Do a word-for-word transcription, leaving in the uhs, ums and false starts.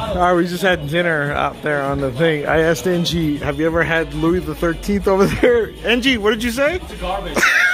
Alright, we just had dinner out there on the thing. I asked Angie, have you ever had Louis the thirteenth over there? Angie, what did you say? It's garbage.